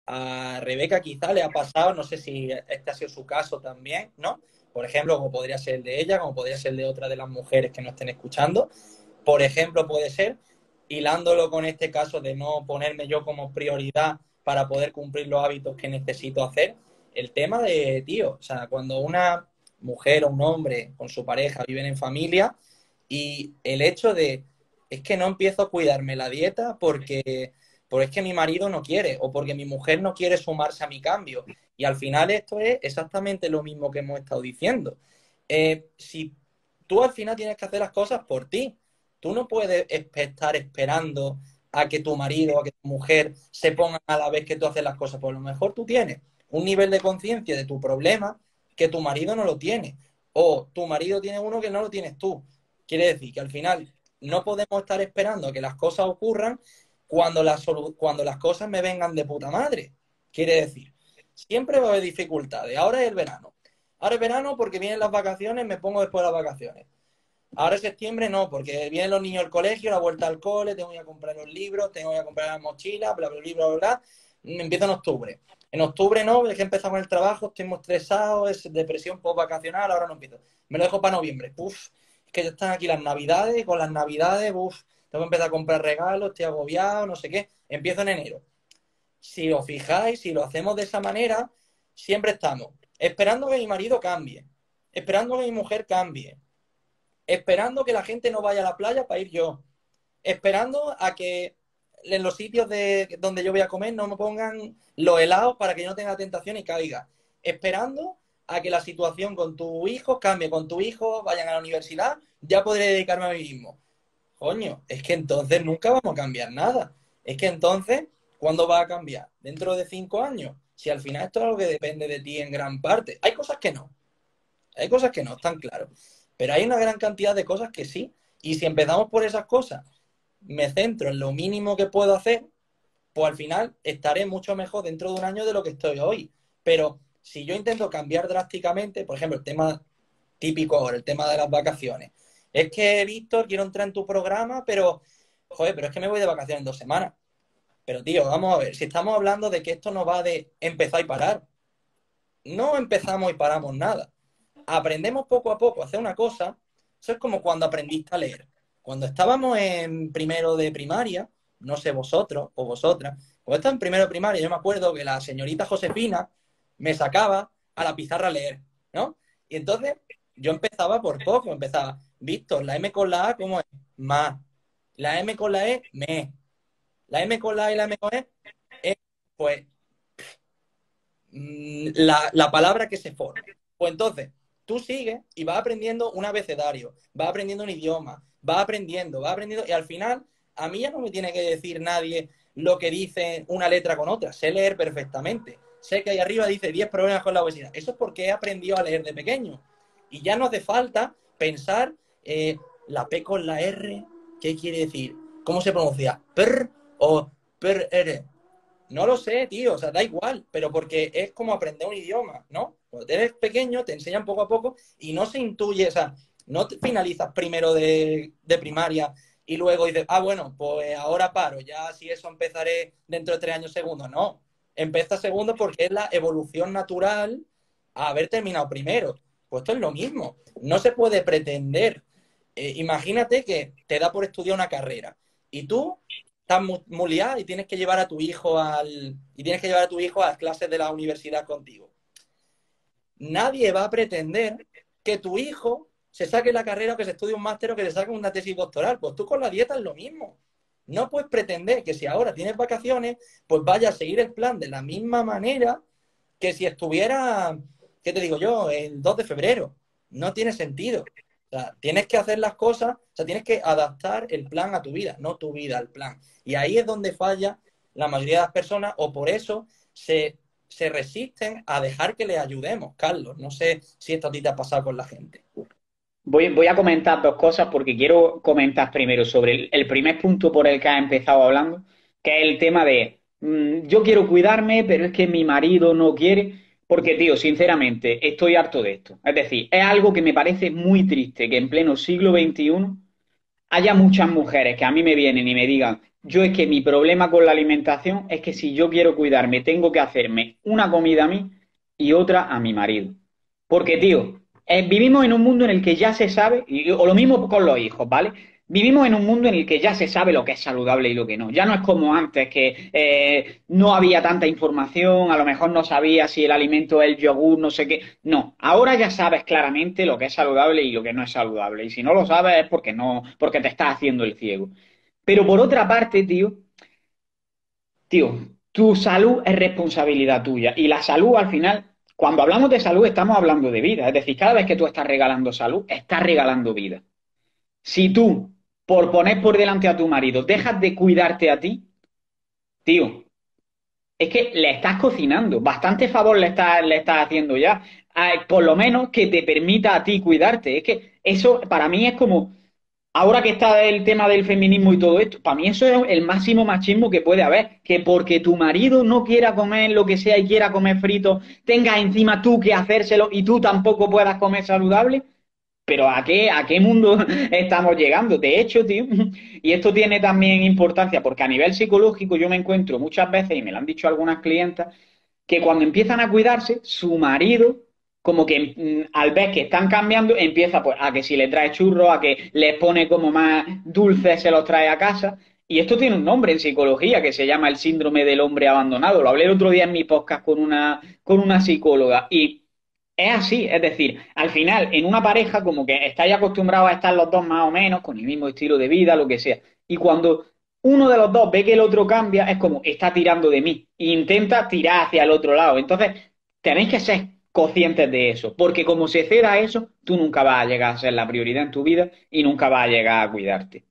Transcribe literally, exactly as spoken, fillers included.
A Rebeca quizá le ha pasado, no sé si este ha sido su caso también, ¿no? Por ejemplo, como podría ser el de ella, como podría ser el de otra de las mujeres que nos estén escuchando. Por ejemplo, puede ser, hilándolo con este caso de no ponerme yo como prioridad para poder cumplir los hábitos que necesito hacer, el tema de, tío, o sea, cuando una mujer o un hombre con su pareja viven en familia y el hecho de, es que no empiezo a cuidarme la dieta porque, porque es que mi marido no quiere o porque mi mujer no quiere sumarse a mi cambio. Y al final esto es exactamente lo mismo que hemos estado diciendo. Eh, si tú al final tienes que hacer las cosas por ti, tú no puedes estar esperando a que tu marido o a que tu mujer se pongan a la vez que tú haces las cosas. Por lo mejor tú tienes un nivel de conciencia de tu problema que tu marido no lo tiene. O tu marido tiene uno que no lo tienes tú. Quiere decir que al final no podemos estar esperando a que las cosas ocurran cuando las, cuando las cosas me vengan de puta madre. Quiere decir, siempre va a haber dificultades. Ahora es el verano. Ahora es verano porque vienen las vacaciones, me pongo después de las vacaciones. Ahora en septiembre no, porque vienen los niños al colegio, la vuelta al cole, tengo que comprar los libros, tengo que comprar las mochilas, bla, bla, bla, bla, bla. Empieza en octubre. En octubre no, es que empezamos el trabajo, estoy muy estresado, es depresión post-vacacional, ahora no empiezo. Me lo dejo para noviembre. Uf, es que ya están aquí las navidades, y con las navidades, uf, tengo que empezar a comprar regalos, estoy agobiado, no sé qué. Empiezo en enero. Si os fijáis, si lo hacemos de esa manera, siempre estamos esperando que mi marido cambie, esperando que mi mujer cambie, esperando que la gente no vaya a la playa para ir yo, esperando a que en los sitios de, donde yo voy a comer no me pongan los helados para que yo no tenga tentación y caiga, esperando a que la situación con tu hijo cambie, con tu hijo vayan a la universidad, ya podré dedicarme a mí mismo. Coño, es que entonces nunca vamos a cambiar nada. Es que entonces, ¿cuándo va a cambiar? ¿Dentro de cinco años? Si al final esto es algo que depende de ti en gran parte. Hay cosas que no, hay cosas que no, están claros. Pero hay una gran cantidad de cosas que sí. Y si empezamos por esas cosas, me centro en lo mínimo que puedo hacer, pues al final estaré mucho mejor dentro de un año de lo que estoy hoy. Pero si yo intento cambiar drásticamente, por ejemplo, el tema típico ahora, el tema de las vacaciones. Es que, Víctor, quiero entrar en tu programa, pero, joder, pero es que me voy de vacaciones en dos semanas. Pero, tío, vamos a ver, si estamos hablando de que esto no va de empezar y parar, no empezamos y paramos nada. Aprendemos poco a poco a hacer una cosa. Eso es como cuando aprendiste a leer. Cuando estábamos en primero de primaria, no sé vosotros o vosotras, cuando estaba en primero de primaria, yo me acuerdo que la señorita Josefina me sacaba a la pizarra a leer, ¿no? Y entonces yo empezaba por poco, empezaba, Víctor, la M con la A, ¿cómo es? Ma. La M con la E, me. La M con la A y la M con E, es, pues, mm, la, la palabra que se forma. Pues entonces, tú sigues y vas aprendiendo un abecedario, vas aprendiendo un idioma, vas aprendiendo, vas aprendiendo, y al final, a mí ya no me tiene que decir nadie lo que dice una letra con otra. Sé leer perfectamente. Sé que ahí arriba dice diez problemas con la obesidad. Eso es porque he aprendido a leer de pequeño. Y ya no hace falta pensar eh, la P con la R, ¿qué quiere decir? ¿Cómo se pronuncia? ¿Per o per R? No lo sé, tío, o sea, da igual, pero porque es como aprender un idioma, ¿no? Cuando eres pequeño te enseñan poco a poco y no se intuye, o sea, no te finalizas primero de, de primaria y luego dices, ah, bueno, pues ahora paro, ya si eso empezaré dentro de tres años segundo. No, empieza segundo porque es la evolución natural a haber terminado primero. Pues esto es lo mismo, no se puede pretender. Eh, imagínate que te da por estudiar una carrera y tú estás muy, muy liado y tienes que llevar a tu hijo al y tienes que llevar a tu hijo a las clases de la universidad contigo. Nadie va a pretender que tu hijo se saque la carrera o que se estudie un máster o que se saque una tesis doctoral. Pues tú con la dieta es lo mismo. No puedes pretender que si ahora tienes vacaciones, pues vaya a seguir el plan de la misma manera que si estuviera, ¿qué te digo yo?, el dos de febrero. No tiene sentido. O sea, tienes que hacer las cosas, o sea, tienes que adaptar el plan a tu vida, no tu vida al plan. Y ahí es donde falla la mayoría de las personas, o por eso se, se resisten a dejar que les ayudemos. Carlos, no sé si esto a ti te ha pasado con la gente. Voy, voy a comentar dos cosas porque quiero comentar primero sobre el, el primer punto por el que has empezado hablando, que es el tema de mm, yo quiero cuidarme, pero es que mi marido no quiere, porque, tío, sinceramente, estoy harto de esto. Es decir, es algo que me parece muy triste que en pleno siglo veintiuno haya muchas mujeres que a mí me vienen y me digan, yo es que mi problema con la alimentación es que si yo quiero cuidarme, tengo que hacerme una comida a mí y otra a mi marido. Porque, tío, eh, vivimos en un mundo en el que ya se sabe, y- o lo mismo con los hijos, ¿vale? Vivimos en un mundo en el que ya se sabe lo que es saludable y lo que no. Ya no es como antes, que eh, no había tanta información, a lo mejor no sabía si el alimento es el yogur, no sé qué. No, ahora ya sabes claramente lo que es saludable y lo que no es saludable. Y si no lo sabes es porque no, porque te estás haciendo el ciego. Pero por otra parte, tío, tío, tu salud es responsabilidad tuya. Y la salud, al final, cuando hablamos de salud, estamos hablando de vida. Es decir, cada vez que tú estás regalando salud, estás regalando vida. Si tú, por poner por delante a tu marido, dejas de cuidarte a ti, tío, es que le estás cocinando. Bastante favor le estás, le estás haciendo ya. Ah, por lo menos que te permita a ti cuidarte. Es que eso para mí es como ahora que está el tema del feminismo y todo esto, para mí eso es el máximo machismo que puede haber, que porque tu marido no quiera comer lo que sea y quiera comer frito, tengas encima tú que hacérselo y tú tampoco puedas comer saludable. Pero ¿a qué, a qué mundo estamos llegando? De hecho, tío, y esto tiene también importancia porque a nivel psicológico yo me encuentro muchas veces, y me lo han dicho algunas clientas, que cuando empiezan a cuidarse, su marido, como que mm, al ver que están cambiando, empieza pues a que si le trae churros, a que les pone como más dulces, se los trae a casa. Y esto tiene un nombre en psicología que se llama el síndrome del hombre abandonado. Lo hablé el otro día en mi podcast con una, con una psicóloga. Y es así, es decir, al final, en una pareja, como que estáis acostumbrados a estar los dos más o menos, con el mismo estilo de vida, lo que sea. Y cuando uno de los dos ve que el otro cambia, es como, está tirando de mí, e intenta tirar hacia el otro lado. Entonces, tenéis que ser conscientes de eso, porque como se ceda a eso, tú nunca vas a llegar a ser la prioridad en tu vida y nunca vas a llegar a cuidarte.